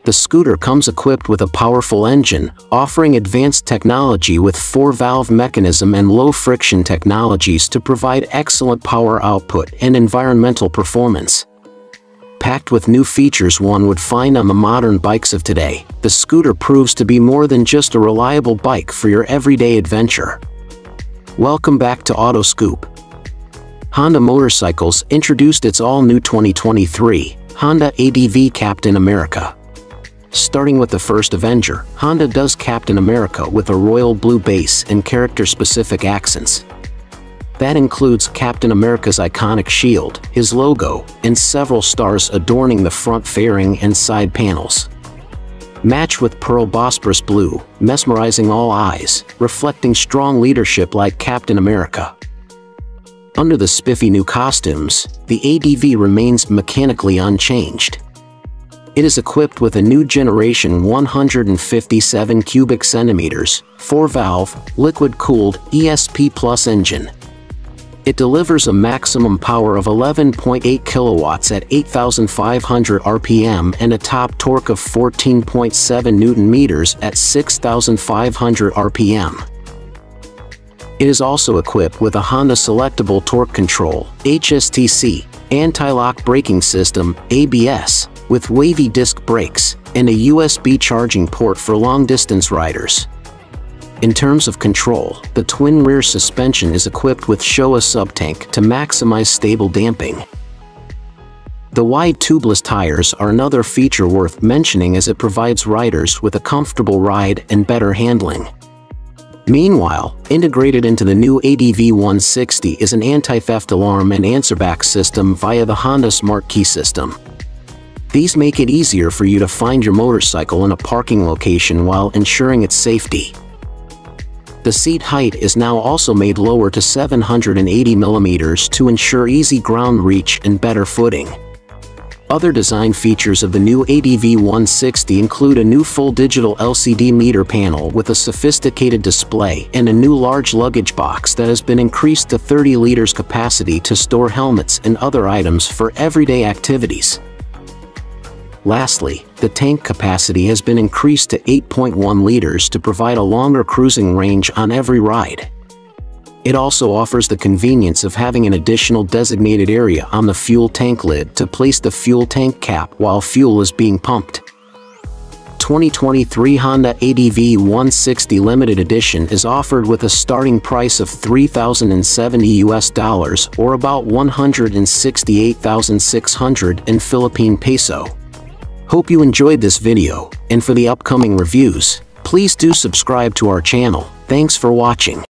The scooter comes equipped with a powerful engine, offering advanced technology with 4-valve mechanism and low-friction technologies to provide excellent power output and environmental performance. Packed with new features one would find on the modern bikes of today, the scooter proves to be more than just a reliable bike for your everyday adventure. Welcome back to Auto Scoop. Honda Motorcycles introduced its all-new 2023 Honda ADV Captain America. Starting with the first Avenger, Honda does Captain America with a royal blue base and character-specific accents. That includes Captain America's iconic shield, his logo, and several stars adorning the front fairing and side panels. Match with pearl Bosporus blue, mesmerizing all eyes, reflecting strong leadership like Captain America. Under the spiffy new costumes, the ADV remains mechanically unchanged. It is equipped with a new generation 157 cubic centimeters, 4-valve, liquid-cooled ESP Plus engine. It delivers a maximum power of 11.8 kilowatts at 8,500 RPM and a top torque of 14.7 Newton-meters at 6,500 RPM. It is also equipped with a Honda Selectable Torque Control, HSTC, anti-lock braking system, ABS, with wavy disc brakes, and a USB charging port for long-distance riders. In terms of control, the twin rear suspension is equipped with Showa subtank to maximize stable damping. The wide tubeless tires are another feature worth mentioning as it provides riders with a comfortable ride and better handling. Meanwhile, integrated into the new ADV 160 is an anti-theft alarm and answerback system via the Honda Smart Key system. These make it easier for you to find your motorcycle in a parking location while ensuring its safety. The seat height is now also made lower to 780 millimeters to ensure easy ground reach and better footing. Other design features of the new ADV 160 include a new full digital LCD meter panel with a sophisticated display and a new large luggage box that has been increased to 30 liters capacity to store helmets and other items for everyday activities. Lastly, the tank capacity has been increased to 8.1 liters to provide a longer cruising range on every ride. It also offers the convenience of having an additional designated area on the fuel tank lid to place the fuel tank cap while fuel is being pumped. 2023 Honda ADV 160 Limited Edition is offered with a starting price of $3,070 or about 168,600 in Philippine peso. Hope you enjoyed this video, and for the upcoming reviews, please do subscribe to our channel. Thanks for watching.